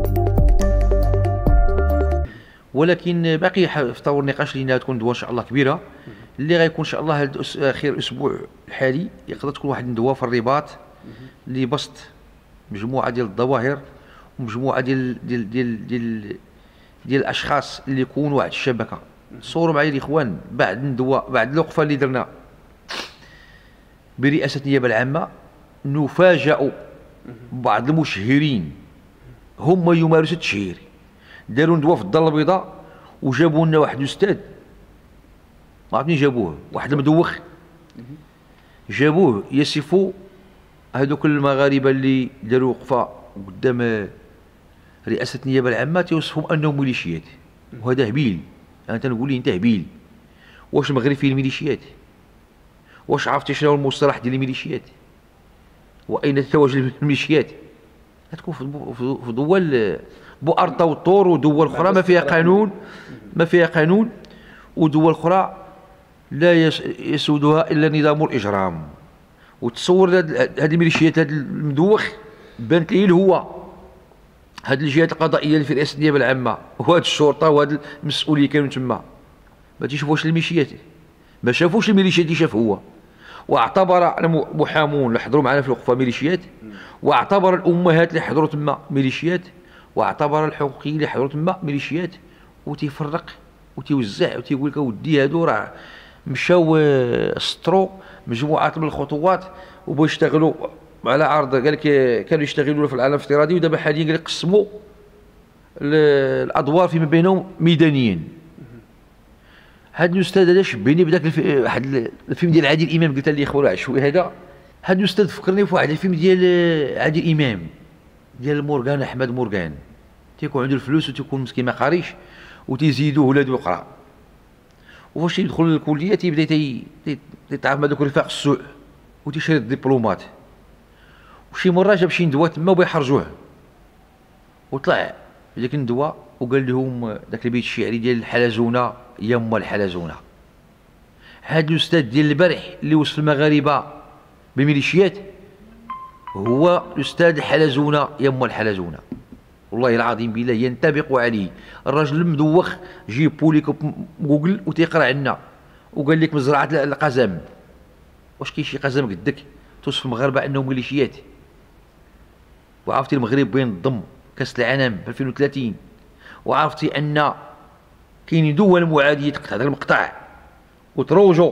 ولكن باقي في طور النقاش لينا تكون ندوه ان شاء الله كبيره اللي غيكون ان شاء الله اخر الاسبوع الحالي يقدر تكون واحد الندوه في الرباط لبسط مجموعه ديال الظواهر ومجموعه ديال الاشخاص اللي يكونوا واحد الشبكه. تصوروا معايا الاخوان بعد الندوه بعد الوقفه اللي درنا برئاسه النيابه العامه نفاجأ بعض المشهرين هم يمارسوا التشهير. داروا ندوه في الدار البيضاء وجابوا لنا واحد الاستاذ ما عرفت منين جابوه، واحد المدوخ جابوه يصفوا هذوك المغاربه اللي داروا وقفه قدام رئاسه النيابه العامه توصفهم انهم ميليشيات. وهذا هبيل، انا تنقول لي انت هبيل. واش المغرب فيه الميليشيات؟ واش عرفتي شنو هو المصطلح ديال الميليشيات؟ واين تتواجد الميليشيات؟ تكون في دول بؤرطه والطور ودول اخرى ما فيها قانون ودول اخرى لا يسودها الا نظام الاجرام. وتصور هذه الميليشيات، هذا المدوخ بانت ليه هو هذه الجهات القضائيه اللي في رئاسه النيابه العامه وهذه الشرطه وهذه المسؤولين كانوا تما ما تيشوفوش الميليشيات، ما شافوش الميليشيات اللي شاف هو. واعتبر المحامون اللي حضروا معنا في الوقفه ميليشيات، واعتبر الامهات اللي حضروا تما ميليشيات، واعتبر الحقوقيين اللي حضروا تما ميليشيات. وتيفرق وتيوزع وتيقول لك اودي هادو راه مشاو سطروا مجموعات من الخطوات وبغاو يشتغلوا على عرض، قال لك كانوا يشتغلوا في العالم الافتراضي ودابا حاليا قال لك قسموا الادوار فيما بينهم ميدانيا. هذا الاستاذ هذا شبهني بداك واحد الفيلم ديال عادل امام، قلت لي خويا شويه هذا الاستاذ فكرني في واحد الفيلم ديال عادل امام ديال مورغان، احمد مورغان، تيكون عنده الفلوس وتيكون مسكين ما قاريش وتيزيدوه ولادو يقرا، وفاش يدخل للكليه تيبدا تيتعرف مع دوك رفاق السوء وتيشري الدبلومات. وشي مره جاب شي ندوه تما وبغا يحرجوه وطلع في ديك الندوه وقال لهم داك البيت الشعري ديال الحلزونه يما الحلزونه. هذا الاستاذ ديال البارح اللي وصف المغاربه بميليشيات هو الاستاذ الحلزونه يما الحلزونه. والله العظيم بالله ينطبق عليه. الراجل المدوخ جيبوا لك جوجل وتيقرا عنا وقال لك مزرعه القزم. واش كاين شي قزم قدك توصف المغاربه انهم ميليشيات؟ وعرفتي المغرب بين الضم كاس العالم في 2030، وعرفتي ان كاين دول معاديه تقطع هذا المقطع وتروجوا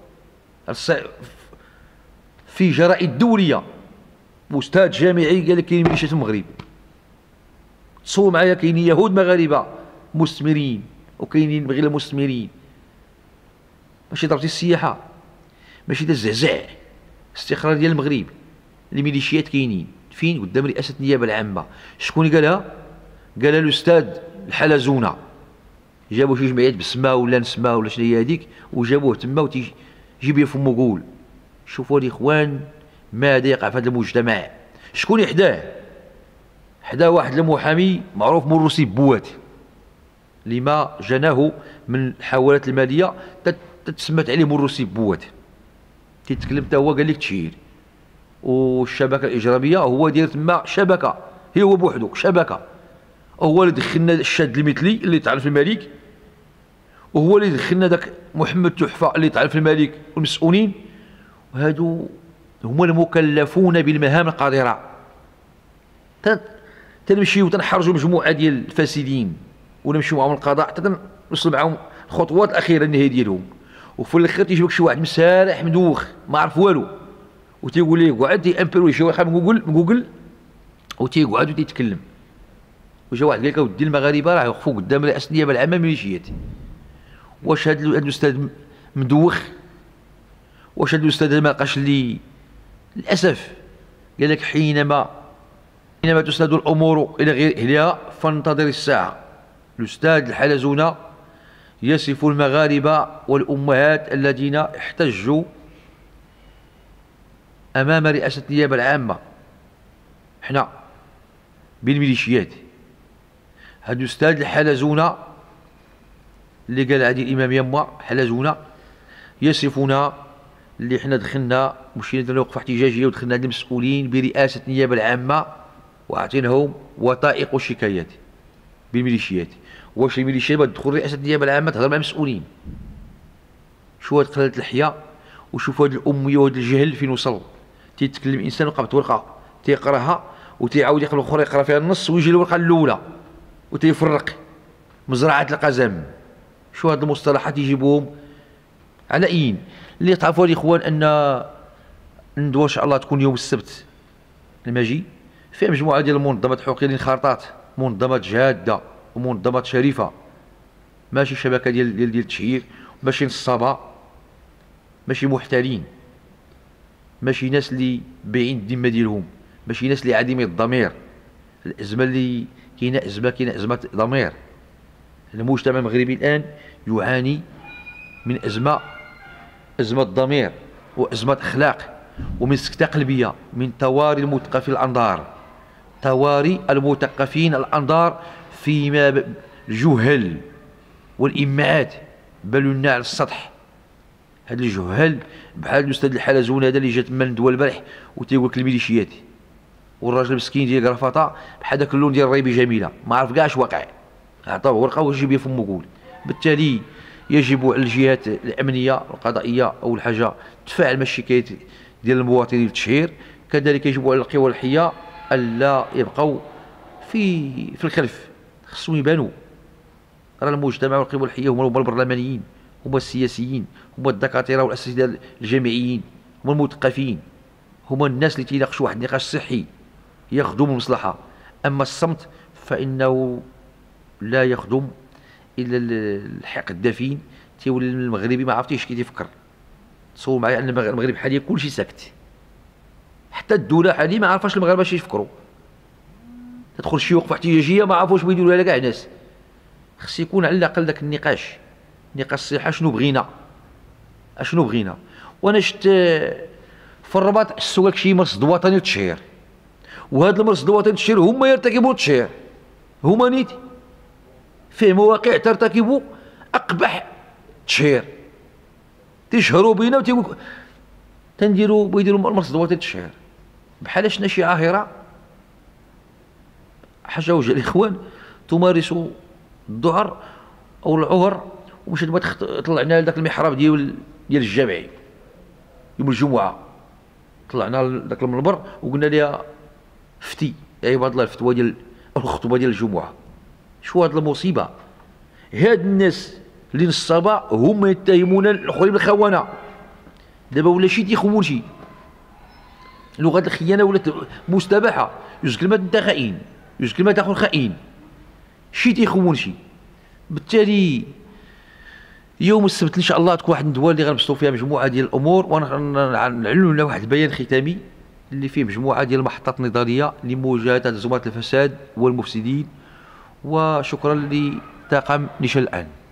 في جرائد دوليه. استاذ جامعي قال لك كاين ميليشيات في المغرب. تصور معايا كاين يهود مغاربه مثمرين وكاينين غير المثمرين. ماشي ضربتي السياحه، ماشي تزعزع استقرار ديال المغرب. الميليشيات كاينين فين؟ قدام رئاسه النيابه العامه. شكون اللي قالها؟ قالها الاستاذ الحلزونه. جابوا شي جمعيات بسمه ولا نسمه ولا شنو هي هذيك وجابوه تما وتيجيب لي فمو قول. شوفوا الاخوان ماذا يقع في هذا المجتمع. شكون يحداه؟ حدا واحد المحامي معروف مرسي بوات لما جناه من الحوالات الماليه تتسمت عليه مرسي بوات. تيتكلم حتى هو قال لك تشهير، والشبكه الاجراميه هو داير تما شبكه، هو بوحدو شبكه. هو اللي دخلنا الشاد المثلي اللي طعن في الملك، وهو اللي دخلنا داك محمد تحفه اللي طعن في الملك والمسؤولين. وهادو هما المكلفون بالمهام القادره. تنمشيو تنحرجوا مجموعه ديال الفاسدين ونمشيو معاهم القضاء حتى نوصل معاهم الخطوات الاخيره النهائيه ديالهم. وفي الاخر تيجيبك شي واحد مسارح مدوخ ما عرف والو وتيقول ليه قعد تيامبيرو شي واحد من جوجل وتيقعد وتيتكلم. وجا واحد قال لك اودي المغاربه راه يوقفوا قدام رئاسه النيابه العامه ميليشيات. واش هذا الاستاذ مدوخ؟ واش هذا الاستاذ ما لقاش اللي للاسف قال لك حينما تسند الامور الى غير اهلها فانتظر الساعه. الاستاذ الحلزونه يصف المغاربه والامهات الذين احتجوا امام رئاسه النيابه العامه حنا بالميليشيات. هذا الاستاذ الحلزونه اللي قال عادل الامام يما حلزونه يصفنا اللي حنا دخلنا مشينا درنا وقفه احتجاجيه ودخلنا عند المسؤولين برئاسه النيابه العامه واعطيناهم وثائق الشكايات بالميليشيات. واش الميليشيات تدخل رئاسه النيابه العامه تهضر مع المسؤولين؟ شو هاد قلة الحياة، وشوف هاد الأمية وهاد الجهل فين وصل. تيتكلم إنسان وقابت ورقة تيقراها وتيعاود يقرا الأخرى يقرا فيها النص ويجي الورقة الأولى وتيفرق مزرعة القزم. شو هاد المصطلحات يجيبوهم على أين؟ اللي تعرفوا الإخوان أن الندوة إن شاء الله تكون يوم السبت المجي، فيها مجموعة ديال المنظمات الحقوقية اللي انخرطات، منظمات جادة ومنظمات شريفة، ماشي شبكة ديال التشهير، ماشي نصابة، ماشي محتالين، ماشي ناس اللي بايعين الذمة ديالهم، ماشي ناس اللي عديمي الضمير. الأزمة اللي كاينة أزمة ضمير. المجتمع المغربي الآن يعاني من أزمة ضمير وأزمة أخلاق ومن سكتة قلبية، من تواري المثقفين الأنظار، تواري المثقفين الأنظار فيما الجهل والإمعات بلونا على السطح. هاد الجهال بحال الأستاذ الحلزون هذا اللي جات من الندوة البارح وتيقول لك الميليشيات، والراجل مسكين ديال كرافطة بحال داك اللون ديال الريبي جميلة ما عرف كاع اش واقع، عطاوه ورقة وجيب بها فمو قول. بالتالي يجب على الجهات الأمنية القضائية أول حاجة تفاعل مع الشكايات ديال المواطنين للتشهير، كذلك يجب على القوى الحية ألا يبقوا في الخلف، خصهم يبانوا. راه المجتمع والقوى الحية هما البرلمانيين، هما السياسيين، هما الدكاترة والأساتذة الجامعيين، هما المثقفين، هما الناس اللي تيناقشوا واحد النقاش صحي يخدم المصلحة. أما الصمت فإنه لا يخدم إلا الحق الدفين. تيولي المغربي ما عرفتيش كي تيفكر. تصور معايا أن المغرب حاليا كلشي ساكت، حتى الدولة حاليا ما عارفاش المغاربة اش يفكروا. تدخل شي وقفة احتجاجية ما عرفوش ما يديروا لها كاع الناس. خص يكون على الأقل داك النقاش، نقاش الصحة، شنو بغينا اشنو بغينا. وانا شفت في الرباط حسوا لك شي مرصد وطني للتشهير، وهذا المرصد الوطني للتشهير هما يرتكبوا التشهير، هما نيتي فيه مواقع ترتكب اقبح تشهير، تشهروا بينا وتيقول تنديروا بيديروا المرصد الوطني للتشهير. بحال شنا شي عاهره حاجه وجه الاخوان تمارس الذعر او العهر، ومشات طلعنا لذاك المحراب ديال الجامعي يوم الجمعه، طلعنا لذاك المنبر وقلنا لها فتي يا عباد الله الفتوى ديال الخطبه ديال الجمعه. شو هاد المصيبه؟ هاد الناس اللي نصابه هما يتهمون الاخرين بالخونه. دابا ولا شي تيخون شي، لغه الخيانه ولات مستباحه. جوج كلمات انت خائن، جوج كلمات اخر خائن، شي تيخون شي. بالتالي يوم السبت ان شاء الله تكون واحد الندوه اللي غنبسطوا فيها مجموعه ديال الامور، ونعلنوا لنا واحد البيان ختامي اللي فيه مجموعه ديال المحطات النضاليه لمواجهه زمرة الفساد والمفسدين. وشكرا لطاقم نيشان الان.